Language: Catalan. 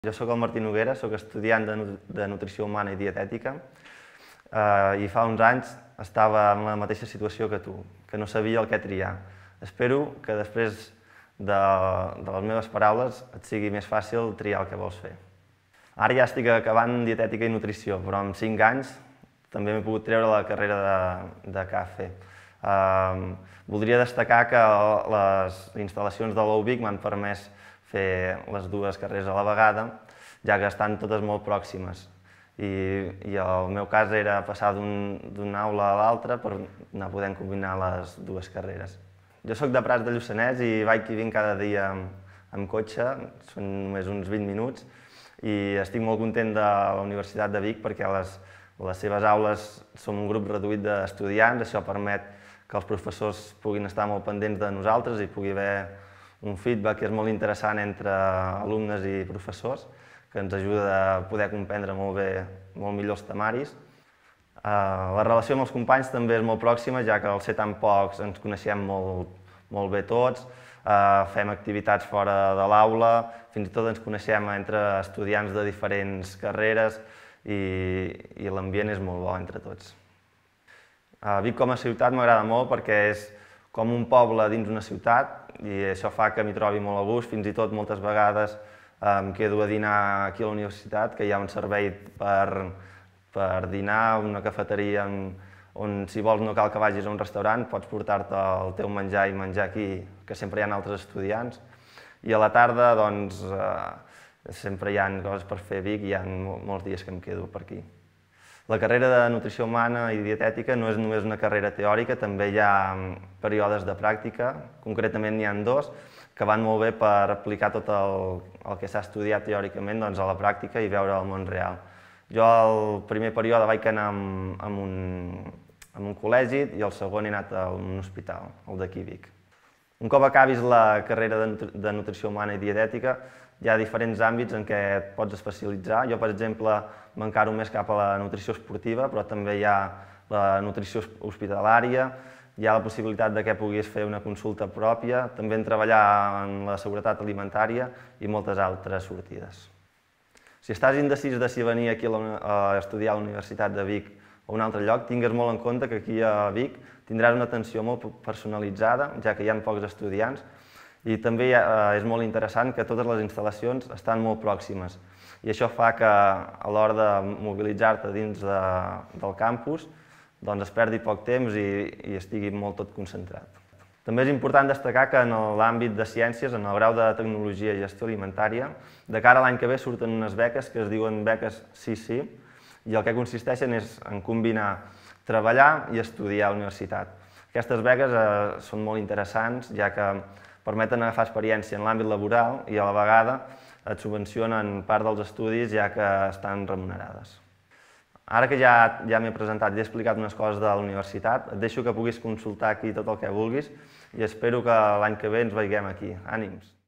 Jo sóc el Martí Noguera, sóc estudiant de Nutrició Humana i Dietètica i fa uns anys estava en la mateixa situació que tu, que no sabia el que triar. Espero que després de les meves paraules et sigui més fàcil triar el que vols fer. Ara ja estic acabant Dietètica i Nutrició, però amb 5 anys també m'he pogut treure la carrera de CAFE. Voldria destacar que les instal·lacions de l'UBIC m'han permès fer les dues carreres a la vegada, ja que estan totes molt pròximes. I el meu cas era passar d'una aula a l'altra per anar podent combinar les dues carreres. Jo sóc de Prats de Lluçanès i vaig i vinc cada dia amb cotxe, són només uns 20 minuts, i estic molt content de la Universitat de Vic perquè les seves aules són un grup reduït d'estudiants, això permet que els professors puguin estar molt pendents de nosaltres i pugui haver un feedback que és molt interessant entre alumnes i professors, que ens ajuda a poder comprendre molt millor els temaris. La relació amb els companys també és molt pròxima, ja que al ser tan pocs ens coneixem molt bé tots, fem activitats fora de l'aula, fins i tot ens coneixem entre estudiants de diferents carreres i l'ambient és molt bo entre tots. Vic com a ciutat m'agrada molt perquè és com un poble dins una ciutat i això fa que m'hi trobi molt a gust, fins i tot moltes vegades em quedo a dinar aquí a la universitat, que hi ha un servei per dinar, una cafeteria on si vols no cal que vagis a un restaurant, pots portar-te el teu menjar i menjar aquí, que sempre hi ha altres estudiants. I a la tarda doncs sempre hi ha coses per fer a Vic i hi ha molts dies que em quedo per aquí. La carrera de Nutrició Humana i Dietètica no és només una carrera teòrica, també hi ha períodes de pràctica, concretament n'hi ha 2, que van molt bé per aplicar tot el que s'ha estudiat teòricament a la pràctica i veure el món real. Jo al primer període vaig anar en un col·legi i al segon he anat a un hospital, el d'aquí Vic. Un cop acabis la carrera de Nutrició Humana i Dietètica, hi ha diferents àmbits en què et pots especialitzar. Jo, per exemple, m'encaro més cap a la nutrició esportiva, però també hi ha la nutrició hospitalària, hi ha la possibilitat que puguis fer una consulta pròpia, també en treballar en la seguretat alimentària i moltes altres sortides. Si estàs indecis de si venir aquí a estudiar a la Universitat de Vic o a un altre lloc, tingues molt en compte que aquí a Vic tindràs una atenció molt personalitzada, ja que hi ha pocs estudiants, i també és molt interessant que totes les instal·lacions estan molt pròximes i això fa que a l'hora de mobilitzar-te dins del campus es perdi poc temps i estigui molt tot concentrat. També és important destacar que en l'àmbit de ciències, en el grau de Tecnologia i Gestió Alimentària, de cara a l'any que ve surten unes beques que es diuen beques Sí i el que consisteixen és en combinar treballar i estudiar a la universitat. Aquestes beques són molt interessants, ja que permeten agafar experiència en l'àmbit laboral i a la vegada et subvencionen part dels estudis ja que estan remunerades. Ara que ja m'he presentat i he explicat unes coses de la universitat, et deixo que puguis consultar aquí tot el que vulguis i espero que l'any que ve ens veiem aquí. Ànims!